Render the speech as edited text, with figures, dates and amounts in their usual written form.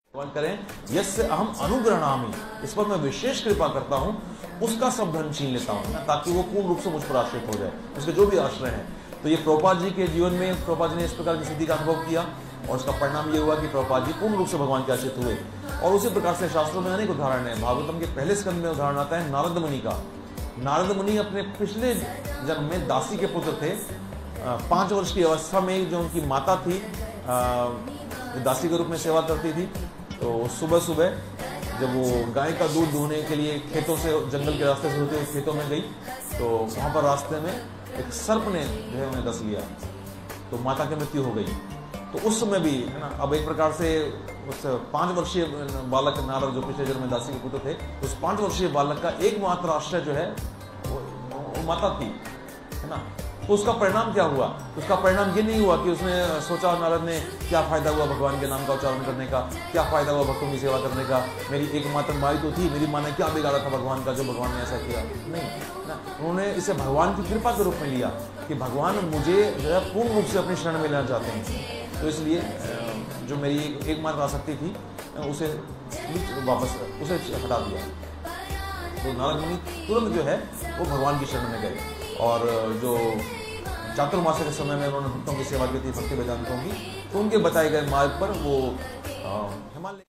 भगवान करें यस्य अहम अनुग्रहणामि, इस पर मैं विशेष कृपा करता हूं, उसका सब धन छीन लेता हूं ताकि वो पूर्ण रूप से मुझ पर आश्रित हो जाए, उसके जो भी आश्रय हैं। तो ये प्रभुपाद जी के जीवन में प्रभुपाद जी ने इस प्रकार की स्थिति का अनुभव किया और उसका परिणाम ये हुआ कि प्रभुपाद जी पूर्ण रूप से भगवान के आश्रित हुए। और उसी प्रकार से शास्त्रों में अनेक उदाहरण है। भागवतम के पहले स्कंद में उदाहरण आता है नारद मुनि का। नारद मुनि अपने पिछले जन्म में दासी के पुत्र थे। 5 वर्ष की अवस्था में जो उनकी माता थी दासी के रूप में सेवा करती थी, तो सुबह सुबह जब वो गाय का दूध दूहने के लिए खेतों से जंगल के रास्ते से होते हुए खेतों में गई, तो वहां पर रास्ते में एक सर्प ने जो है उन्हें डस लिया, तो माता की मृत्यु हो गई। तो उस समय भी है ना, अब एक प्रकार से उस 5 वर्षीय बालक नारद जो पिछले जन्म में दासी के पुत्र थे, उस 5 वर्षीय बालक का एकमात्र आश्रय जो है वो माता थी, है ना। तो उसका परिणाम क्या हुआ? उसका परिणाम ये नहीं हुआ कि उसने सोचा नारद ने क्या फायदा हुआ भगवान के नाम का उच्चारण करने का, क्या फायदा हुआ भक्तों की सेवा करने का, मेरी एकमात्र माई तो थी, मेरी माँ ने क्या बिगाड़ा था भगवान का जो भगवान ने ऐसा किया। नहीं ना, उन्होंने इसे भगवान की कृपा के रूप में लिया कि भगवान मुझे जो है पूर्ण रूप से अपनी शरण में लेना चाहते हैं। तो इसलिए जो मेरी एकमात्र आसक्ति थी उसे वापस उसे हटा दिया। तो नारद मुनि तुरंत जो है वो भगवान की शरण में गए और जो चातुर्मास के समय में उन्होंने भक्तों की सेवा की थी, भक्ति वेदांतों की, तो उनके बताए गए मार्ग पर वो हिमालय